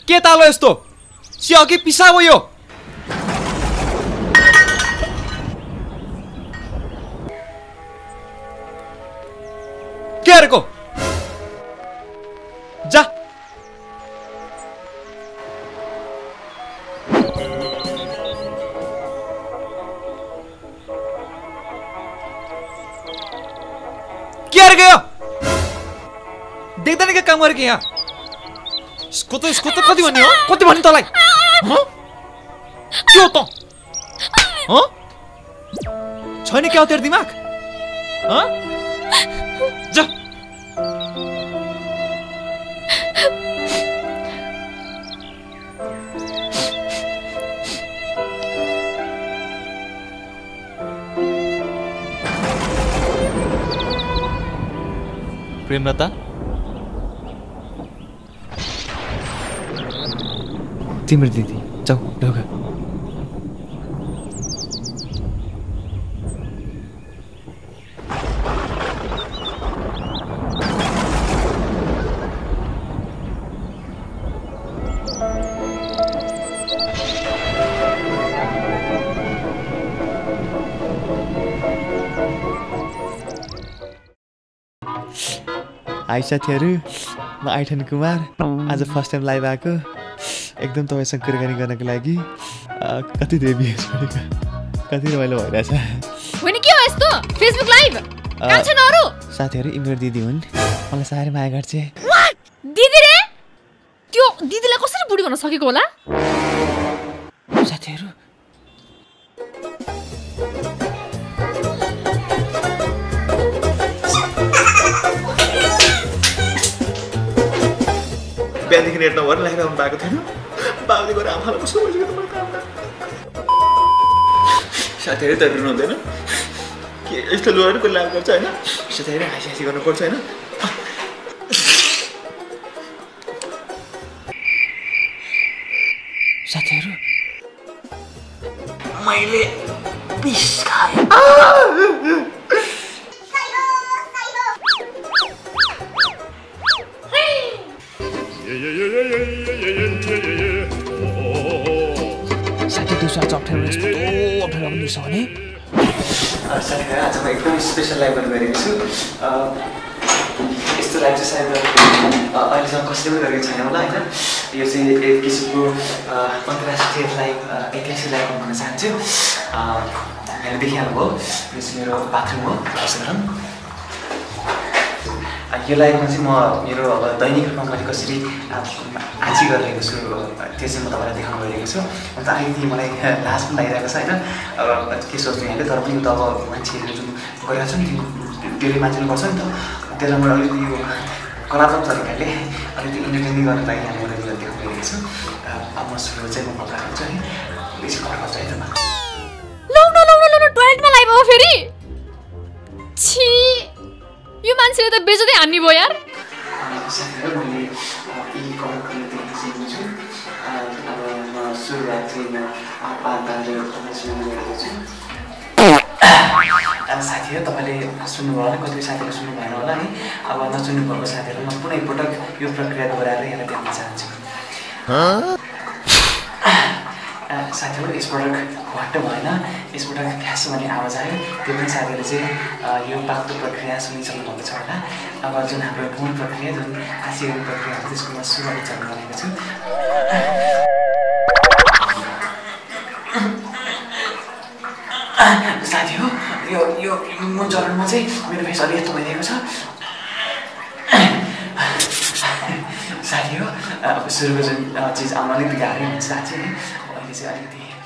के तालो यस्तो सियो कि पिसा हो यो के हरेको जा के हर गयो देख्दैन के काम गरेको यहाँ इसको त कति भन्ने हो कति भन्ने तँलाई के हो त छैन क्या हो तेरो दिमाग जा प्रेमलता तिम्रो दिदी जाऊ ढोका हाई साथीहरू म आइठन कुमार आज फर्स्ट टाइम लाइभ आएको एकदम तपाईँसँग कुराकानी गर्नको लागि कति देवी कति रमाइलो भइरहेछ होइन के हो यस्तो फेसबुक लाइभ काम छैन अरु साथीहरू इम्रो दिदी हुन् मलाई साह्रै माया गर्छ दिदी रे त्यो दिदीलाई कसरी बुढी गर्न सकेको होला साथीहरू बिहानदेखि नेट नभएर लागिरहनु भएको थिएन बाबुले गएर आमालाई कस्तो भइसक्यो त मैले काम साथीहरू त हेर्नु हुँदैन के यस्तो लुगाहरू कोही लाभ गर्छ होइन साथीहरू हाँसी गर्नुपर्छ होइन साथीहरू मैले पिस खाएँ साथी दिउँसो आज अप्ठ्यारो यस्तो अप्ठ्यारो पनि दिउँसो भने साथीहरू आज म एकदम स्पेसल लाइभ गर्न गएको छु यस्तो लाइभ चाहिँ सायद अहिलेसम्म कसैले पनि गरेको छैन होला होइन यो चाहिँ एक किसिमको अन्तर्राष्ट्रिय लाइभ ऐतिहासिक लाइभ भन्न चाहन्छु यहाँले देखिहाल्नुभयो यो चाहिँ मेरो बाथरुम हो यो लाइभमा चाहिँ म मेरो अब दैनिक रूपमा मैले कसरी आँची गरिरहेको छु त्यो चाहिँ म तपाईँलाई देखाउन गइरहेको छु अन्त अलिकति मलाई लाज पनि लागिरहेको छ होइन अब के सोच्नु यहाँले तर पनि त अब मान्छेहरू जुन गइरहेको छ नि त्यसले मान्छेनुपर्छ नि त त्यसलाई मैले अलिकति यो कलात्मक तरिकाले अलिकति इन्टरटेनिङ गर्नको लागि यहाँ मैले देखाउन गइरहेको छु अब म सुरु चाहिँ म पक्का हुन्छु है बेसी खर्च छैन टोयलेटमा लाइभ हो फेरि छी यो मान्छेले त बेजोदै हान्ने भयो यार साथीहरू तपाईँले सुन्नुभयो होला कति साथीहरू सुन्नु भएन होला नि अब नसुन्नुभएको साथीहरू म पुनः एकपटक यो प्रक्रिया दोहोऱ्याएर यहाँलाई देख्न चाहन्छु साथीहरू यसपटक घट्ट भएन यसपटक फ्यास भन्ने आवाज आयो त्यो पनि साथीहरूले चाहिँ यो पाक्दो प्रक्रिया सुनिसक्नु भएको छ होला अब जुन हाम्रो मूल प्रक्रिया जुन आँसी प्रक्रिया हो त्यसको म सुरुवात चालु गरेको छु साथी हो यो मूल चरणमा चाहिँ मेरो फेस अलि यस्तो भइरहेको छ साथी हो अब सुरुको जुन चिज आउन अलिकति गाह्रै हुन्छ साथी है अहिले चाहिँ अलिकति